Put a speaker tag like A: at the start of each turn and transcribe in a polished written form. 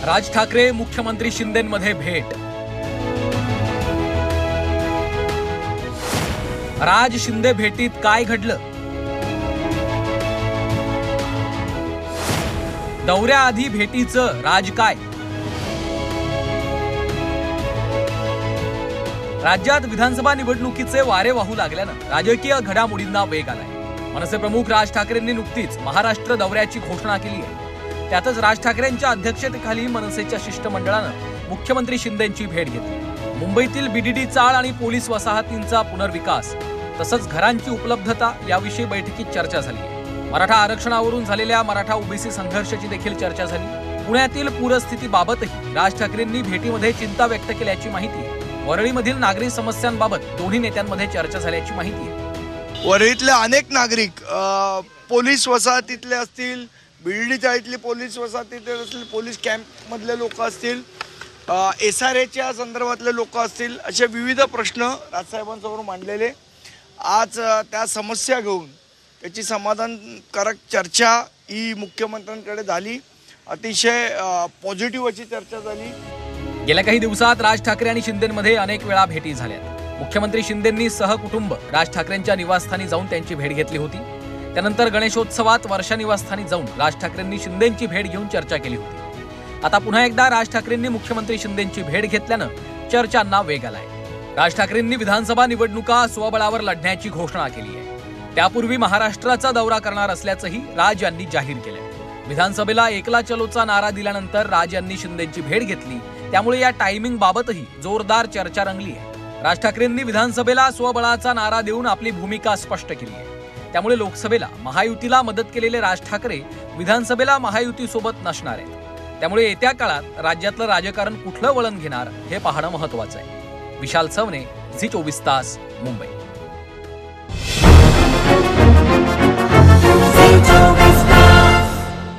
A: राज ठाकरे मुख्यमंत्री शिंदेंमध्ये भेट। राज शिंदे भेटीत काय घडलं? दौऱ्याआधी भेटीचं राज काय? राज्यात विधानसभा निवडणुकीचे वारे वाहू लागल्यानं राजकीय घडामोडींना वेग आलाय। मनसे प्रमुख राज ठाकरेंनी नुकतीच महाराष्ट्र दौऱ्याची घोषणा केली आहे। त्यातच राज ठाकरेंच्या अध्यक्षतेखाली मनसेच्या शिष्टमंडळानं मुख्यमंत्री शिंदेंची भेट घेतली। मुंबईतील बीडीडी चाळ आणि पोलीस वसाहतींचा पुनर्विकास तसंच घरांची उपलब्धता याविषयी बैठकीत चर्चा झाली। मराठा आरक्षणावरून झालेल्या मराठा ओबीसी संघर्षाची देखील चर्चा झाली। पुण्यातील पूरस्थितीबाबतही राज ठाकरेंनी भेटीमध्ये चिंता व्यक्त केल्याची माहिती आहे। वरळीमधील नागरी समस्यांबाबत दोन्ही नेत्यांमध्ये चर्चा झाल्याची माहिती आहे।
B: वरळीतले अनेक नागरिक पोलीस वसाहतीतले असतील, बीडीडी चाळीतले पोलीस वसाहतीतले असतील, पोलीस कॅम्प मधले लोक असतील, SRAच्या संदर्भातले लोक असतील, असे विविध प्रश्न राजसाहेबांसमोर मांडलेले। आज त्या समस्या घेऊन त्याची समाधानकारक चर्चा ही मुख्यमंत्र्यांकडे झाली। अतिशय पॉझिटिव्ह अशी चर्चा झाली।
A: गेल्या काही दिवसात राज ठाकरे आणि शिंदेंमध्ये अनेक वेळा भेटी झाल्या। मुख्यमंत्री शिंदेंनी सहकुटुंब राज ठाकरेंच्या निवासस्थानी जाऊन त्यांची भेट घेतली होती। त्यानंतर गणेशोत्सवात वर्षा निवासस्थानी जाऊन राज ठाकरेंनी शिंदेंची भेट घेऊन चर्चा केली होती। आता पुन्हा एकदा राज ठाकरेंनी मुख्यमंत्री शिंदेंची भेट घेतल्यानं चर्चांना वेग आलाय। राज ठाकरेंनी विधानसभा निवडणुका स्वबळावर लढण्याची घोषणा केली आहे। त्यापूर्वी महाराष्ट्राचा दौरा करणार असल्याचंही राज यांनी जाहीर केलंय। विधानसभेला एकला चलोचा नारा दिल्यानंतर राज यांनी शिंदेंची भेट घेतली, त्यामुळे या टायमिंग बाबतही जोरदार चर्चा रंगली आहे। राज ठाकरेंनी विधानसभेला स्वबळाचा नारा देऊन आपली भूमिका स्पष्ट केली आहे। त्यामुळे लोकसभेला महायुतीला मदत केलेले राज ठाकरे विधानसभेला महायुतीसोबत नसणार आहेत। त्यामुळे येत्या काळात राज्यातलं राजकारण कुठलं वळण घेणार हे पाहणं महत्त्वाचं आहे। विशाल सवने, झी 24 तास, मुंबई।